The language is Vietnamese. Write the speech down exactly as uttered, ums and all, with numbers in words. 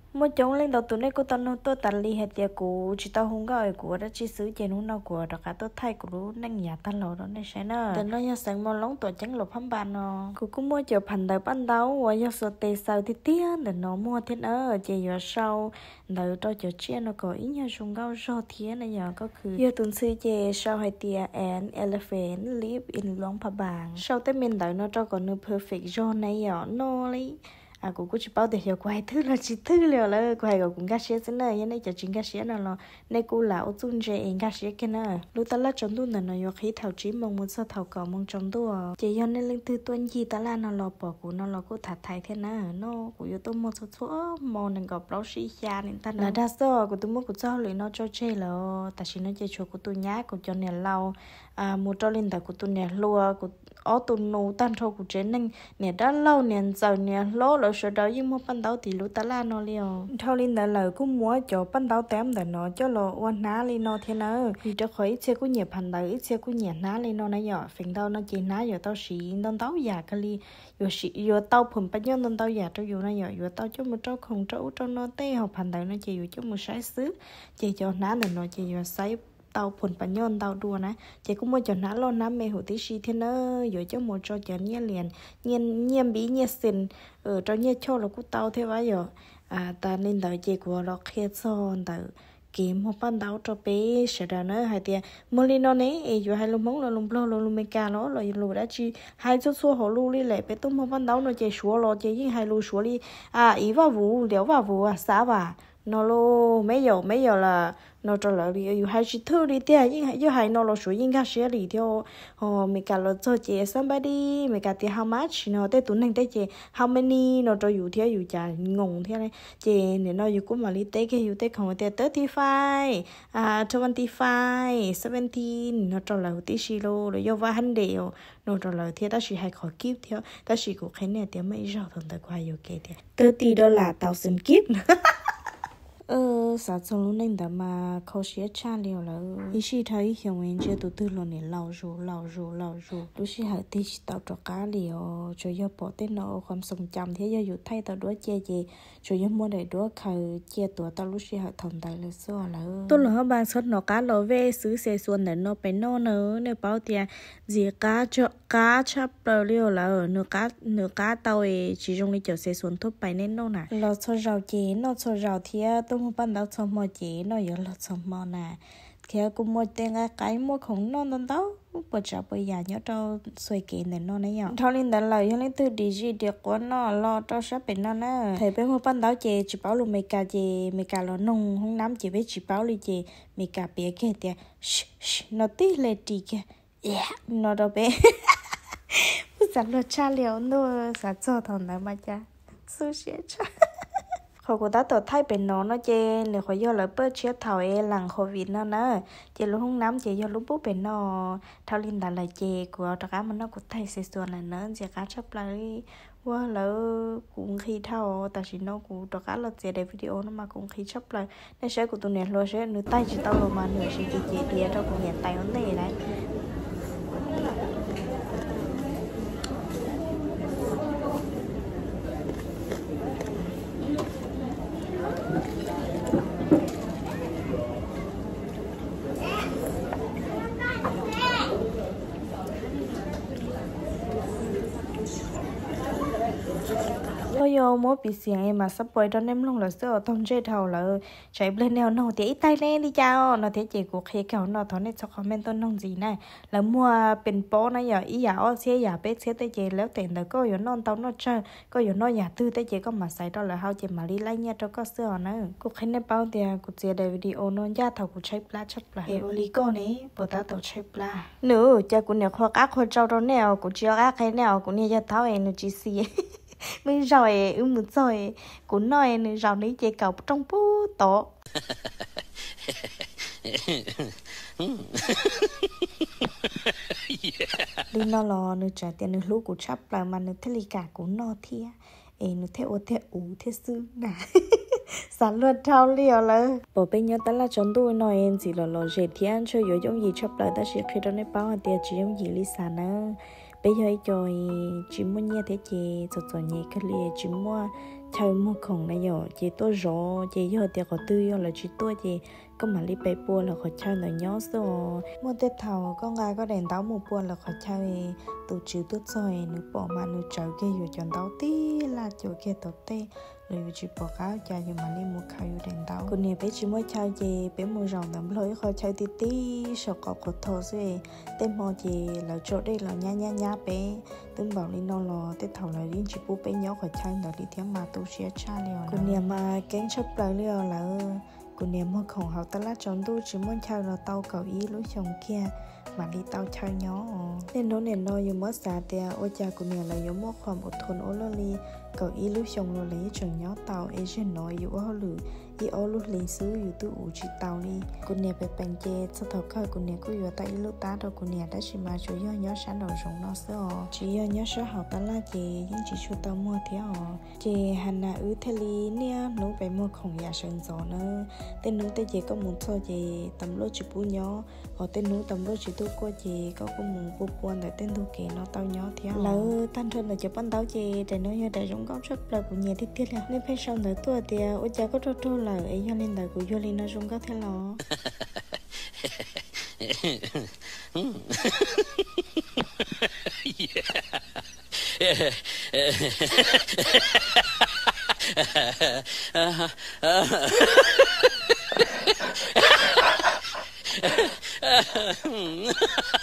mỗi chỗ lên đầu tụi này cô tao nó tôi tận li hết tiệt cũ chỉ tao không có ai của đó chỉ xử chế nó nào của đó cả tôi thay của nó năng nhà tao lò đó này sẽ nè từ nó nhà sáng mòn lóng tuổi trắng lục hâm bàn nó cô cũng mua chỗ盘đời ban đầu và giờ số tê sau thì tía để nó mua thế ở chỉ giờ sau đời cho chỗ chia nó có ý nhà sung cao so thế này giờ cóคือgiờ tuần sư chế sau hai tia and elephant live in long pa bang sau tới miền đời nó cho còn nó perfect zone này giờ nó lấy à cũng cũng chỉ bảo để hiểu quay thứ là chỉ thứ liệu là quay rồi cũng gác xé thế này nên cho chính gác xé nào là nên cô là ở chung chế anh gác xé cái nào lúc ta là trong tu này nó có khí thảo chí mong muốn sao thảo cỏ mong trong tu chỉ do nên lên từ tuần gì ta là nó lò bỏ của nó là cô thả thay thế nào nó của tôi một số số mong nên gặp báo sĩ cha nên ta là đa số của tôi muốn của cho lại nó cho chơi là ta chỉ nói chơi chuột của tôi nhá của cho nè lâu à một cho lên tại của tôi nè lúa của ở tôi nấu tan thâu của chế nên nè đã lâu nè giờ nè lố rồi sau đó nhưng mà ban đầu thì lúc ta la nó liền thâu lên đã lời cũng mua cho ban đầu tém để nó cho lo quan ná lên nó thế nào thì cho khỏi xe của nhẹ pan đầu xe của nhẹ ná lên nó này nhỏ phình đâu nó chỉ ná giờ tao xí nó tao già cái li giờ xí giờ tao phun bao nhiêu nó tao già cho dù nó nhỏ giờ tao cho một trâu không trâu cho nó tê học pan đầu nó chỉ giờ cho một sái xứ chỉ cho ná để nó chỉ giờ sái tàu phun bắn nhon tàu đua nè chỉ cũng một chỗ nã lo nắm mê hồ tí xí thế nữa rồi cho một chỗ cho nhẹ liền nhiên nhiên bí nhiên xin ở cho nhẹ cho là cũng tàu thế vậy rồi à ta nên đợi chỉ của nó kia son đợi kiếm một ban đầu cho bé sẽ ra nữa hai tia mua lên nó nè ấy rồi hai lồng móng là lồng blo là lồng mèca nó rồi lồng đã chi hai chút xua họ lu đi lại bé tung một ban đầu nó chỉ xua lo chỉ những hai lu xua đi à ý vào vụ liễu vào vụ à xả vào nó lo mấy giờ mấy giờ là nó cho lại đi hay chỉ thưa đi tiền nhưng hay hay nó lo số nhưng cái xe đi theo họ mình cả lo cho chị somebody mình cả tiền how much nó tới tụi này tới chị how many nó choอยู่theoอยู่trả ngùng theo này chị nên nóอยู่cũng mà đi tới cáiอยู่tới không tới thirty-five à twenty-five seventeen nó cho lại tí xí lô rồi vô va hành đều nó cho lại theo ta chỉ hay khỏi kiếp theo ta chỉ cũng cái này tiếng mấy giờ thằng ta qua vô kia thì thirty dollar thousand kiếp ờ sao cho lúc này đã mà khó xé cha liều là ý sĩ thấy hiểu em chưa tụt từ lần này lâu rồi lâu rồi lâu rồi lúc sĩ hỏi thì tao cho cá liều cho yêu bỏ tên nó không sống chậm thế giờ thay tao đũa che gì cho yêu mua để đũa khởi che tuổi tao lúc sĩ hỏi thằng đại là sao là tôi là bạn xuất nó cá lò về xứ xe xuân để nó phải nó nữa nếu bảo tiền gì cá cho cá chấp rồi liều là ở nửa cá nửa cá tao ấy chỉ dùng đi chở xe xuân thúc bài nên nó nè lo cho rau chế nó cho rau thì tôi một ban đầu cho mua chế nó giờ là cho mua nè khi cũng mua tiền cái mua không nó nó đâu bây giờ bây giờ nhớ cho xoay kỹ này nó này nhở thao lên đã lời lên từ đi gì được của nó lo cho sắp bên nó nè thầy bên một ban đầu chế chỉ bảo luôn mấy cả chế mấy cả lo nông không nắm chỉ biết chỉ bảo luôn chế mấy cả bé kia thì nó tí lệ tí kia nó đâu bé giờ lo cha liều nó giờ cho thằng nào mà cha suy chết họ cũng đã tổ thay bên nó nó chê nếu họ do lại bớt chết thầu e lằng covid nó nè chê lúc không nắm chê do lúc bút bên nó thao linh đã là chê của tất cả mà nó cũng thay sẽ xuân là nó chê cá chấp lại qua là cũng khi thao ta chỉ nó cũng tất cả là chê để video nó mà cũng khi chấp lại nên sẽ của tụi này lo sẽ nửa tay chỉ tao rồi mà nửa chỉ chê chê tia cho cũng nhẹ tay vấn đề đấy bây giờ mỗi bị xiềng em mà sắp quay cho em luôn là sợ thông chơi thầu là chạy lên nèo nó thì ít tay lên đi chao nó thế chỉ cuộc khi kéo nó thằng này cho comment tôi nông gì này là mua pin bó này giờ ý giả xe giả bé xe tới chị léo tiền được có yếu non tao nó chơi có yếu non nhà tư tới chị có mà xài đó là hao chị mà đi lấy nha cho có sữa nữa cuộc khi này bao tiền cuộc chia đầy video nó ra thầu cuộc chơi pla chấp là hệ lý cô này bữa ta tổ chơi pla nữa cha của nè khoa ác khoa trâu đó nèo của chiếu ác cái nèo của nè ra tháo em nó chỉ xì mình rồi ư một rồi cũng nói nữa rồi ní chơi cầu trong bố tổ đi nó lo nữa trả tiền nữa lúc của chắp là mà nữa thế li cả của nó thia ê nữa thế ô thế ủ thế sư nè sản luật thao liều là bộ bên nhau ta là chúng tôi nói em chỉ là lo dễ thiên chơi yếu giống gì chắp lại ta sẽ khi đó nó báo tiền chỉ giống gì lý sản nữa bây giờ rồi chỉ muốn nghe thế chị cho cho nhẹ cái liền chỉ mua chơi mua khổng này giờ chị tôi rõ chị giờ thì có tư giờ là chị tôi chị có mà đi bay bùa là khỏi chơi là nhớ số mua tết thầu có ngay có đèn táo mua bùa là khỏi chơi từ chiều tới rồi nữ bỏ mà nữ trời kia vừa chọn táo tí là chỗ kia táo tê rồi chị bỏ cáo cho nhưng mà đi mua khao vừa đèn táo cô này bé chỉ mới chơi gì bé mua rồng tầm lối khỏi chơi tí tí sợ có cột thô rồi tên mò gì là chỗ đây là nhá nhá nhá bé tên bảo đi nó là tết thầu là đi chị bố bé nhớ khỏi chơi là đi theo mà tôi sẽ cha liều cô này mà kén chấp lại liều là cô niệm mua khổng học ta lá tròn tu chỉ muốn chơi là tao cầu ý lối chồng kia mà đi tao chơi nhỏ nên nó nên nói dùng mất xả tiền ôi cha cô niệm là dùng mất khoảng một thôn ô lô li cầu ý lối chồng lo lấy chồng nhỏ tao ấy chỉ nói dùng ô lử ý ô lú lịch sử dùng tu ủ chỉ tao đi cô niệm về bánh chè sau thầu coi cô niệm có dùng tay lú tá đâu cô niệm đã chỉ mà chủ yếu nhớ sáng đầu rồng nó sữa chỉ yếu nhớ số học ta lá chị nhưng chỉ cho tao mua thế họ chị hành là ứ thế li nè nấu về mua khổng nhà sơn gió nữa tên nấu tên chị có muốn thôi chị tầm lối chỉ bù nhỏ họ tên nấu tầm lối chỉ tu qua chị có có muốn bù buồn để tên tu kỹ nó tao nhỏ theo lỡ tan thân là chụp ban tao chị để nó như để giống góc rất là của nhà thiết kế là nên phải sau nữa tôi thì ôi cha có trâu trâu là ấy cho nên là của vô lên nó giống góc thế lo Ha ha ha.